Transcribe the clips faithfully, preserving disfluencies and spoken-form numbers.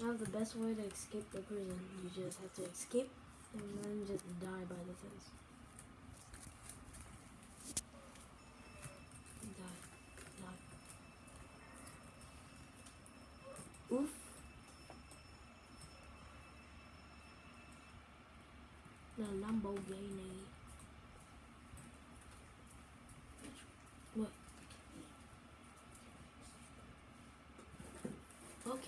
I have the best way to escape the prison. You just have to escape and then just die by the fence. Die. Die. Oof. The Lamborghini. What? Okay.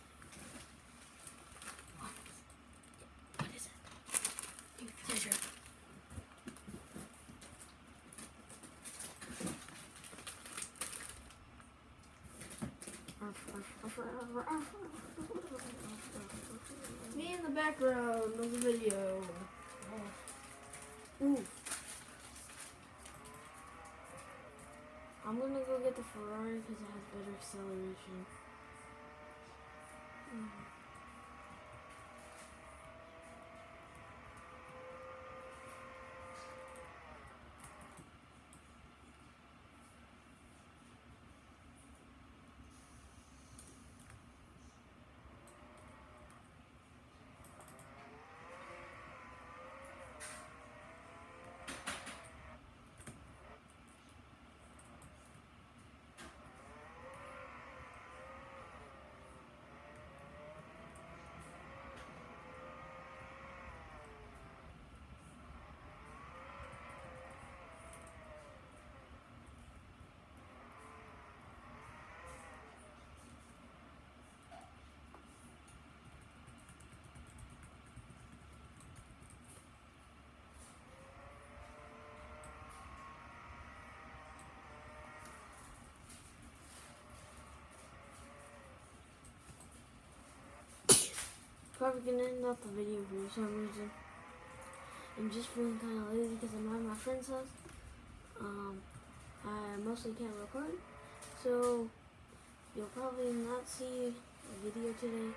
What? What is it? Treasure. Me in the background of the video. Ooh. I'm gonna go get the Ferrari because it has better acceleration. Mm. Probably gonna end off the video for some reason. I'm just feeling kind of lazy because I'm at my friend's house. Um, I mostly can't record, so you'll probably not see a video today.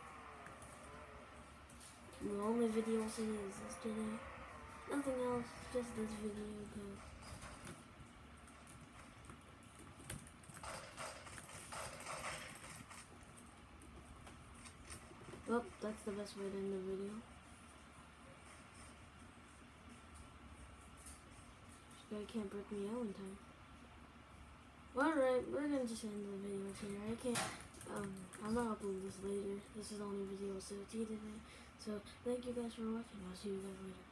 The only video I'll see is this today. Nothing else, just this video. Because well, that's the best way to end the video. This guy can't break me out in time. Alright, we're gonna just end the video here. I can't, um, I'm gonna upload this later. This is the only video I'll see today. So, thank you guys for watching. I'll see you guys later.